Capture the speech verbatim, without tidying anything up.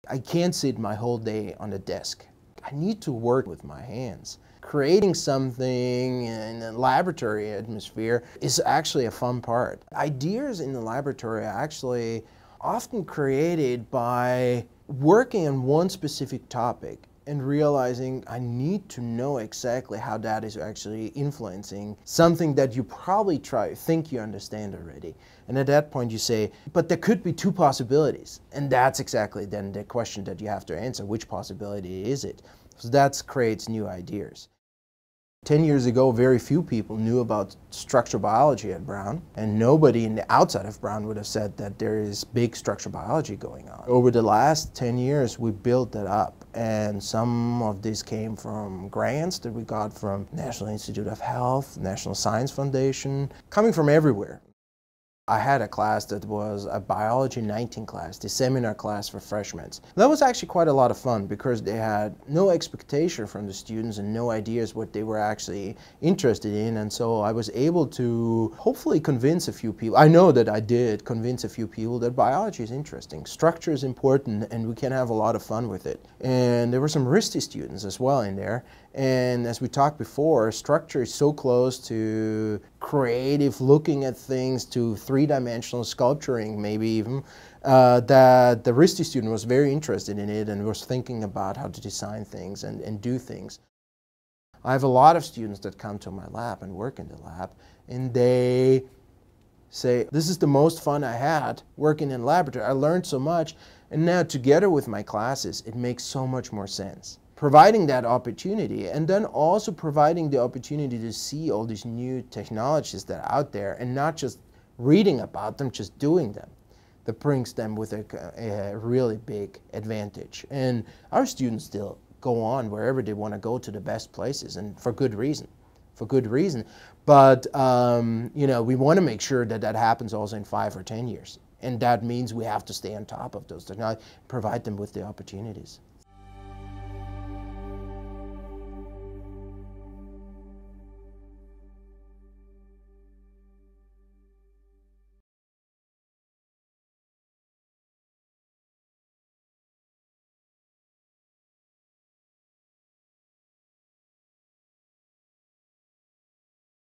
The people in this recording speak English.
I can't sit my whole day on a desk. I need to work with my hands. Creating something in a laboratory atmosphere is actually a fun part. Ideas in the laboratory are actually often created by working on one specific topic and realizing I need to know exactly how that is actually influencing something that you probably try think you understand already. And at that point you say, but there could be two possibilities. And that's exactly then the question that you have to answer. Which possibility is it? So that creates new ideas. Ten years ago, very few people knew about structural biology at Brown, and nobody in the outside of Brown would have said that there is big structural biology going on. Over the last ten years, we built that up, and some of this came from grants that we got from National Institute of Health, National Science Foundation, coming from everywhere. I had a class that was a Biology nineteen class, the seminar class for freshmen. That was actually quite a lot of fun because they had no expectation from the students and no ideas what they were actually interested in, and so I was able to hopefully convince a few people, I know that I did convince a few people that biology is interesting, structure is important, and we can have a lot of fun with it. And there were some R I S T students as well in there, and as we talked before, structure is so close to creative looking at things, to three-dimensional sculpturing maybe even, uh, that the R I S T student was very interested in it and was thinking about how to design things and, and do things. I have a lot of students that come to my lab and work in the lab, and they say, this is the most fun I had working in laboratory. I learned so much, and now together with my classes, it makes so much more sense. Providing that opportunity, and then also providing the opportunity to see all these new technologies that are out there and not just reading about them, just doing them, that brings them with a, a really big advantage. And our students still go on wherever they want to go, to the best places, and for good reason, for good reason. But um, you know, we want to make sure that that happens also in five or ten years. And that means we have to stay on top of those technologies, provide them with the opportunities.